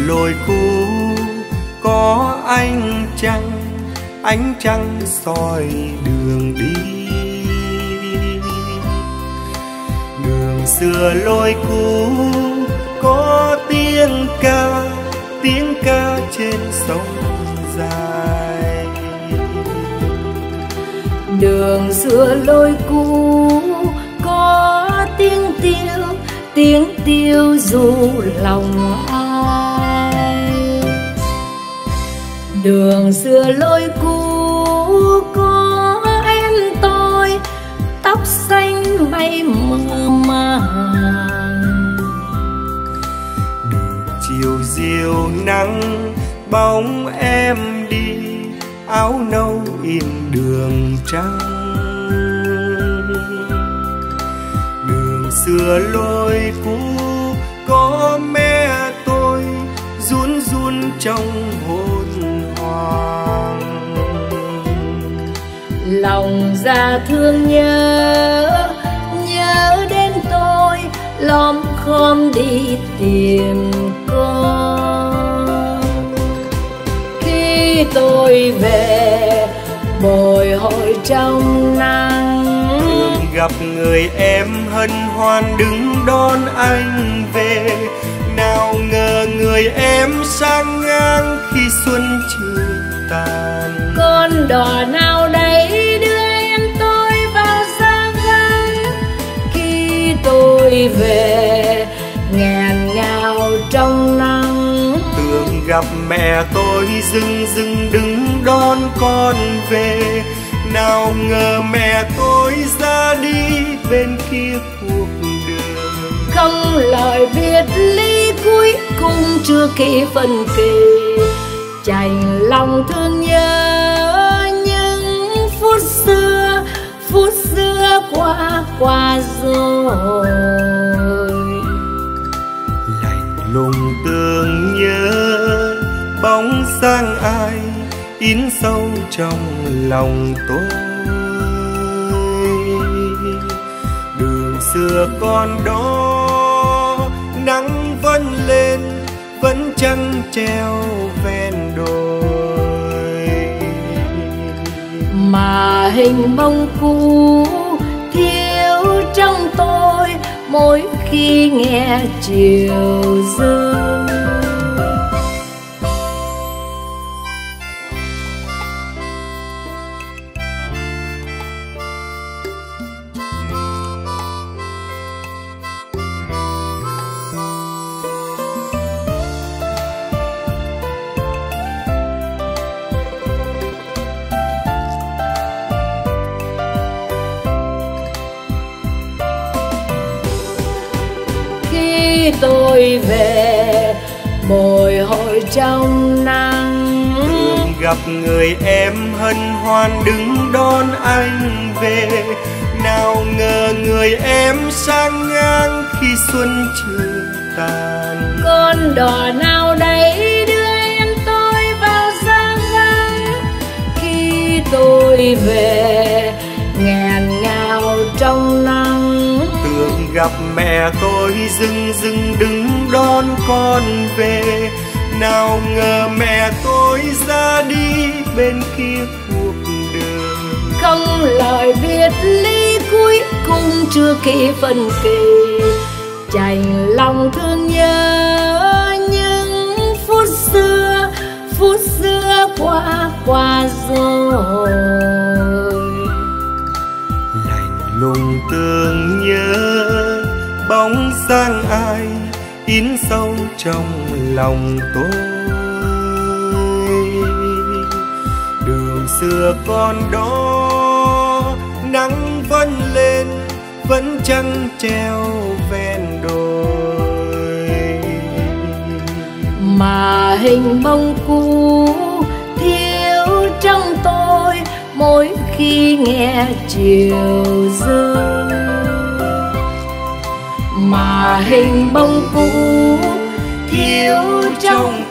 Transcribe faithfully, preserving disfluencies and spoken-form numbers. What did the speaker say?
lối cũ có ánh trăng, ánh trăng soi đường đi. Đường xưa lối cũ có tiếng ca, tiếng ca trên sông dài. Đường xưa lối cũ có tiếng tiêu, tiếng tiêu du lòng ai. Đường xưa lối cũ có em tôi, tóc xanh bay mơ màng. Đường chiều diều nắng bóng em đi, áo nâu in đường trắng. Đường xưa lối cũ có mẹ tôi run run trong hồn hoàng. Lòng già thương nhớ, nhớ đến tôi lom khom đi tìm con. Khi tôi về bồi hồi trong nắng, gặp người em hân hoan đứng đón anh về. Nào ngờ người em sang ngang khi xuân chưa tàn. Con đò nào đấy đưa em tôi vào xa vắng. Khi tôi về nghẹn ngào trong nắng, tưởng gặp mẹ tôi dưng dưng đứng đón con về. Nào ngờ mẹ tôi ra đi bên kia cuộc đường. không lời biệt ly cuối cùng chưa kịp phân kỳ. Chạnh lòng thương nhớ những phút xưa, phút xưa qua qua rồi. Lạnh lùng tưởng nhớ bóng dáng ai in sâu trong lòng tôi. Đường xưa còn đó nắng vẫn lên, vẫn trăng treo ven đồi. Mà hình bóng cũ thiếu trong tôi mỗi khi nghe chiều rơi. Khi tôi về bồi hồi trong nắng, thường gặp người em hân hoan đứng đón anh về. Nào ngờ người em sang ngang khi xuân chưa tàn. con đò nào đấy đưa em tôi vào xa vắng. Khi tôi về nghẹn ngào trong nắng, tưởng gặp mẹ tôi dưng dưng đứng đón con về. Nào ngờ mẹ tôi ra đi bên kia cuộc đường. không lời biệt ly cuối cùng chưa kịp phân kỳ. Chạnh lòng thương nhớ những phút xưa, phút xưa qua qua rồi. Lạnh lùng tưởng nhớ bóng dáng ai in sâu trong lòng tôi. Đường xưa còn đó nắng vẫn lên, vẫn trăng treo ven đồi. Mà hình bóng cũ thiếu trong tôi mỗi khi nghe chiều rơi. Mà hình bóng cũ Thiếu trong